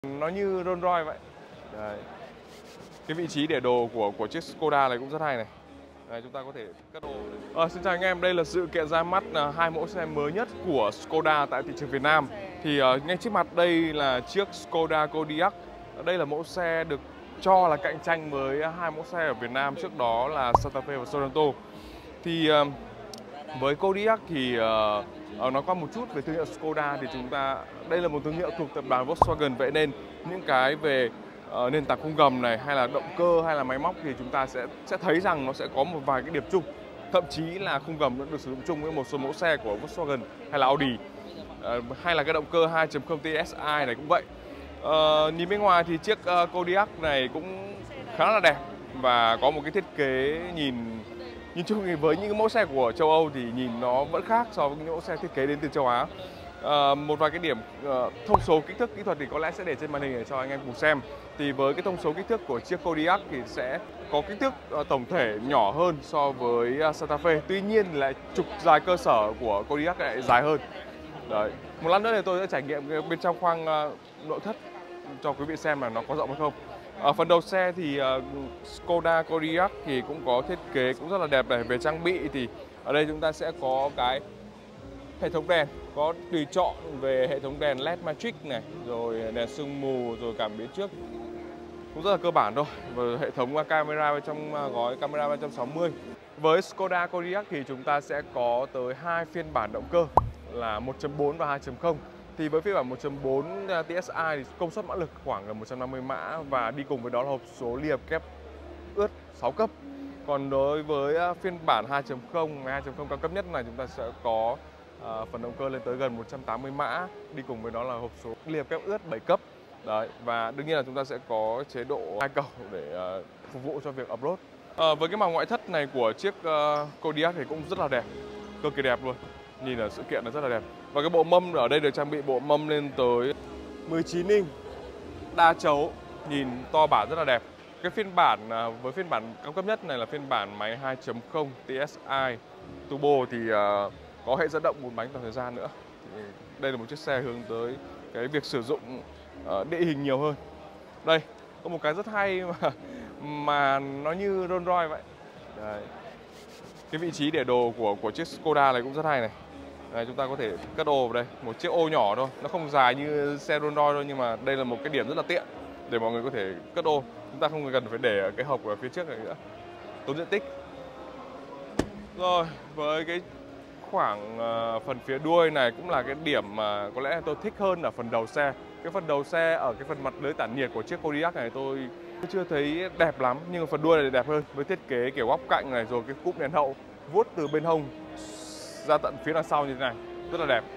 Nó như Rolls Royce vậy. Đấy. Cái vị trí để đồ của chiếc Skoda này cũng rất hay này. Đấy, chúng ta có thể cất đồ. Xin chào anh em, đây là sự kiện ra mắt hai mẫu xe mới nhất của Skoda tại thị trường Việt Nam. Thì ngay trước mặt đây là chiếc Skoda Kodiaq. Đây là mẫu xe được cho là cạnh tranh với hai mẫu xe ở Việt Nam trước đó là Santa Fe và Sorento. Thì với Kodiaq thì nó có một chút về thương hiệu Skoda, thì đây là một thương hiệu thuộc tập đoàn Volkswagen, vậy nên những cái về nền tảng khung gầm này hay là động cơ hay là máy móc thì chúng ta sẽ thấy rằng nó sẽ có một vài cái điểm chung. Thậm chí là khung gầm nó được sử dụng chung với một số mẫu xe của Volkswagen hay là Audi, hay là cái động cơ 2.0 TSI này cũng vậy. Nhìn bên ngoài thì chiếc Kodiaq này cũng khá là đẹp và có một cái thiết kế nhìn chung thì với những mẫu xe của châu Âu thì nhìn nó vẫn khác so với những mẫu xe thiết kế đến từ châu Á. Một vài cái điểm thông số kích thước kỹ thuật thì có lẽ sẽ để trên màn hình để cho anh em cùng xem. Thì với cái thông số kích thước của chiếc Kodiaq thì sẽ có kích thước tổng thể nhỏ hơn so với Santa Fe. Tuy nhiên là trục dài cơ sở của Kodiaq lại dài hơn. Đấy. Một lát nữa thì tôi sẽ trải nghiệm bên trong khoang nội thất cho quý vị xem là nó có rộng hay không. Ở phần đầu xe thì Skoda Kodiaq thì cũng có thiết kế cũng rất là đẹp này. Về trang bị thì ở đây chúng ta sẽ có cái hệ thống đèn, có tùy chọn về hệ thống đèn LED Matrix này, rồi đèn sương mù, rồi cảm biến trước cũng rất là cơ bản thôi. Và hệ thống camera bên trong gói camera 360. Với Skoda Kodiaq thì chúng ta sẽ có tới hai phiên bản động cơ là 1.4 và 2.0. Thì với phiên bản 1.4 TSI thì công suất mã lực khoảng là 150 mã và đi cùng với đó là hộp số ly hợp kép ướt 6 cấp. Còn đối với phiên bản 2.0 cao cấp nhất này chúng ta sẽ có phần động cơ lên tới gần 180 mã, đi cùng với đó là hộp số ly hợp kép ướt 7 cấp. Đấy, và đương nhiên là chúng ta sẽ có chế độ 2 cầu để phục vụ cho việc off-road. Với cái màu ngoại thất này của chiếc Kodiaq thì cũng rất là đẹp, cực kỳ đẹp luôn. Nhìn ở sự kiện nó rất là đẹp. Và cái bộ mâm ở đây được trang bị bộ mâm lên tới 19 inch đa chấu, nhìn to bản rất là đẹp. Cái phiên bản với phiên bản cao cấp nhất này là phiên bản máy 2.0 TSI Turbo thì có hệ dẫn động 4 bánh toàn thời gian nữa. Thì đây là một chiếc xe hướng tới cái việc sử dụng địa hình nhiều hơn. Đây có một cái rất hay mà nó như Rolls Royce vậy. Đấy. Cái vị trí để đồ của chiếc Skoda này cũng rất hay này. Đây, chúng ta có thể cất ô vào đây, một chiếc ô nhỏ thôi, nó không dài như xe Rolls Royce đâu, nhưng mà đây là một cái điểm rất là tiện để mọi người có thể cất ô. Chúng ta không cần phải để cái hộc ở phía trước này nữa, tốn diện tích. Rồi, với cái khoảng phần phía đuôi này cũng là cái điểm mà có lẽ tôi thích hơn ở phần đầu xe. Cái phần đầu xe ở cái phần mặt lưới tản nhiệt của chiếc Kodiaq này tôi chưa thấy đẹp lắm, nhưng phần đuôi này đẹp hơn với thiết kế kiểu góc cạnh này, rồi cái cụm đèn hậu vuốt từ bên hông ra tận phía đằng sau như thế này, rất là đẹp.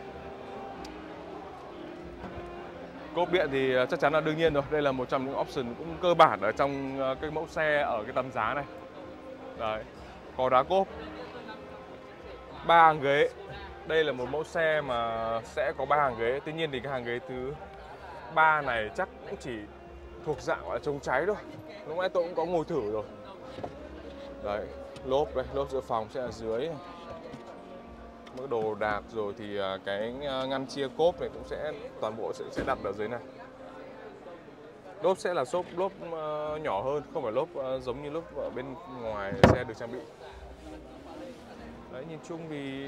Cốp điện thì chắc chắn là đương nhiên rồi, đây là một trong những option cũng cơ bản ở trong cái mẫu xe ở cái tầm giá này. Đấy, có đá cốp, 3 hàng ghế. Đây là một mẫu xe mà sẽ có 3 hàng ghế. Tuy nhiên thì cái hàng ghế thứ 3 này chắc cũng chỉ thuộc dạng gọi là chống cháy thôi. Lúc nãy tôi cũng có ngồi thử rồi. Đấy, lốp đây, lốp dự phòng sẽ ở dưới. Mỗi đồ đạc rồi thì cái ngăn chia cốp này cũng sẽ toàn bộ sẽ đặt ở dưới này. Lốp sẽ là lốp nhỏ hơn, không phải lốp giống như lốp ở bên ngoài xe được trang bị. Đấy, nhìn chung thì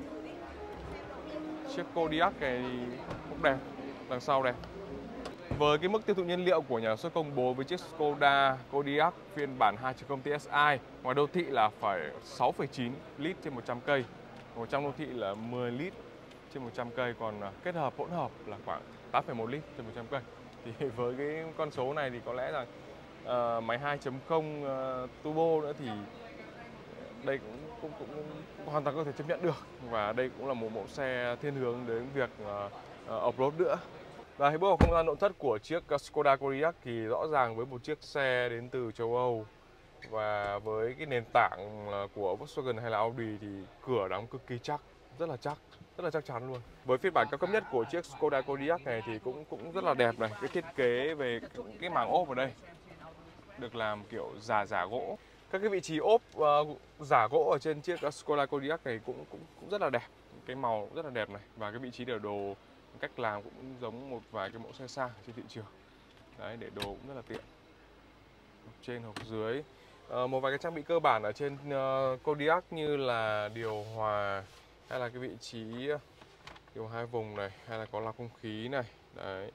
chiếc Kodiaq này cũng đẹp, đằng sau đẹp. Với cái mức tiêu thụ nhiên liệu của nhà sản xuất công bố với chiếc Skoda Kodiaq phiên bản 2.0 TSI, ngoài đô thị là phải 6,9 lít trên 100 cây, ngoài trong đô thị là 10 lít trên 100 cây, còn kết hợp hỗn hợp là khoảng 8,1 lít trên 100 cây. Thì với cái con số này thì có lẽ là máy 2.0 turbo nữa thì đây cũng hoàn toàn có thể chấp nhận được, và đây cũng là một mẫu xe thiên hướng đến việc off-road nữa. Và hãy bước vào không gian nội thất của chiếc Skoda Kodiaq thì rõ ràng với một chiếc xe đến từ châu Âu và với cái nền tảng của Volkswagen hay là Audi thì cửa đóng cực kỳ chắc, rất là chắc chắn luôn. Với phiên bản cao cấp nhất của chiếc Skoda Kodiaq này thì cũng rất là đẹp này. Cái thiết kế về cái màng ốp ở đây được làm kiểu giả gỗ. Các cái vị trí ốp giả gỗ ở trên chiếc Skoda Kodiaq này cũng rất là đẹp. Cái màu rất là đẹp này, và cái vị trí để đồ cách làm cũng giống một vài cái mẫu xe sang trên thị trường. Đấy, để đồ cũng rất là tiện. Hộc trên hộc dưới. Một vài cái trang bị cơ bản ở trên Kodiaq như là điều hòa, hay là cái vị trí điều hai vùng này, hay là có lọc không khí này. Đấy.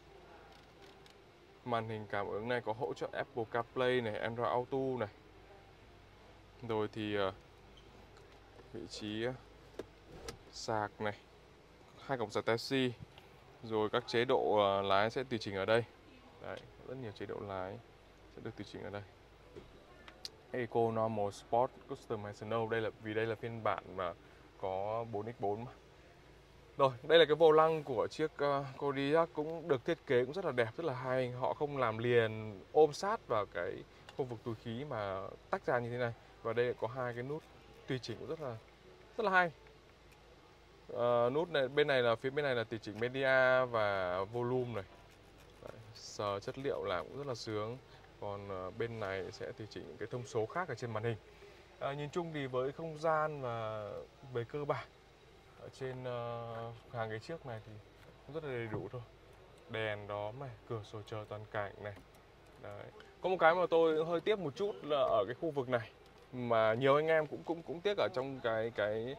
Màn hình cảm ứng này có hỗ trợ Apple CarPlay này, Android Auto này. Rồi thì vị trí sạc này, 2 cổng sạc Type-C. Rồi các chế độ lái sẽ tùy chỉnh ở đây. Đấy, rất nhiều chế độ lái sẽ được tùy chỉnh ở đây. Eco, Normal, Sport, Custom hay Snow. Đây là phiên bản mà có 4x4 mà. Rồi, đây là cái vô lăng của chiếc Kodiaq, cũng được thiết kế cũng rất là đẹp, rất là hay. Họ không làm liền ôm sát vào cái khu vực túi khí mà tách ra như thế này. Và đây có hai cái nút tùy chỉnh cũng rất là hay. Nút này phía bên này là tùy chỉnh media và volume này. Đấy, sờ chất liệu làm cũng rất là sướng. Còn bên này sẽ tùy chỉnh cái thông số khác ở trên màn hình. Nhìn chung thì với không gian và về cơ bản ở trên hàng ghế trước này thì cũng rất là đầy đủ thôi. Đèn đóm này, cửa sổ chờ toàn cảnh này. Đấy. Có một cái mà tôi hơi tiếc một chút là ở cái khu vực này, mà nhiều anh em cũng tiếc ở trong cái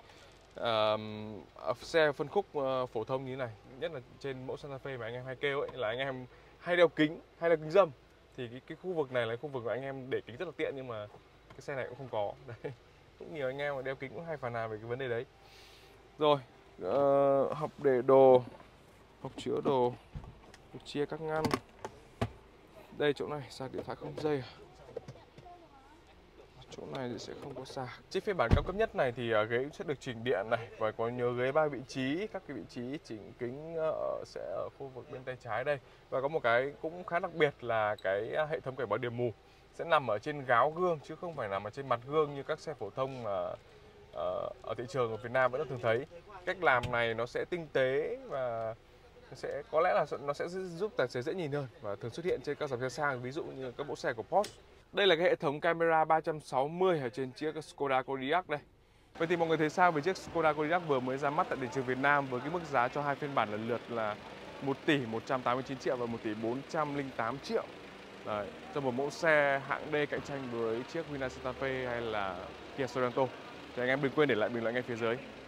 xe phân khúc phổ thông như thế này, nhất là trên mẫu Santa Fe mà anh em hay kêu ấy, là anh em hay đeo kính hay là kính râm. Thì cái khu vực này là khu vực mà anh em để kính rất là tiện, nhưng mà cái xe này cũng không có. Đấy. Cũng nhiều anh em mà đeo kính cũng hay phàn nàn về cái vấn đề đấy. Rồi, hộc để đồ, hộc chứa đồ, được chia các ngăn. Đây chỗ này sạc điện thoại không dây. Chỗ này thì sẽ không có sạc. Chiếc phiên bản cao cấp nhất này thì ghế sẽ được chỉnh điện này, và có nhớ ghế 3 vị trí. Các cái vị trí chỉnh kính sẽ ở khu vực bên tay trái đây. Và có một cái cũng khá đặc biệt là cái hệ thống cảnh báo điểm mù sẽ nằm ở trên gáo gương chứ không phải nằm ở trên mặt gương như các xe phổ thông mà ở thị trường ở Việt Nam vẫn thường thấy. Cách làm này nó sẽ tinh tế và có lẽ là nó sẽ giúp tài xế dễ nhìn hơn, và thường xuất hiện trên các dòng xe sang, ví dụ như các mẫu xe của Porsche. Đây là cái hệ thống camera 360 ở trên chiếc Skoda Kodiaq đây. Vậy thì mọi người thấy sao về chiếc Skoda Kodiaq vừa mới ra mắt tại thị trường Việt Nam với cái mức giá cho hai phiên bản lần lượt là 1 tỷ 189 triệu và 1 tỷ 408 triệu. Đấy, cho một mẫu xe hạng D cạnh tranh với chiếc Hyundai Santa Fe hay là Kia Sorento. Thì anh em đừng quên để lại bình luận ngay phía dưới.